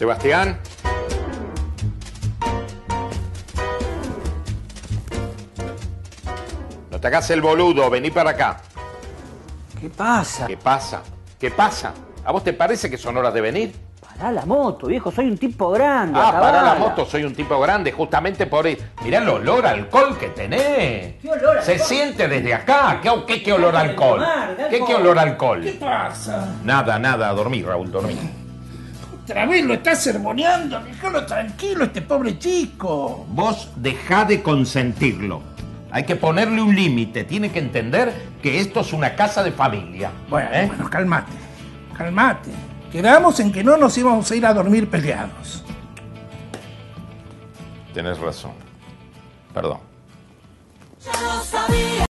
Sebastián. No te hagas el boludo, vení para acá. ¿Qué pasa? ¿Qué pasa? ¿Qué pasa? ¿A vos te parece que son horas de venir? Pará la moto, viejo, soy un tipo grande. Ah, acabala. pará la moto, soy un tipo grande, justamente por ahí. Mirá el olor a alcohol que tenés. ¿Qué olor a Se alcohol? siente desde acá. ¿Qué olor a alcohol? ¿Qué olor a alcohol? ¿Qué pasa? Nada, a dormir, Raúl, dormir. Otra vez lo estás sermoneando, déjalo tranquilo, este pobre chico. Vos dejá de consentirlo. Hay que ponerle un límite. Tiene que entender que esto es una casa de familia. Bueno, calmate. Quedamos en que no nos íbamos a ir a dormir peleados. Tenés razón. Perdón. Ya lo sabía.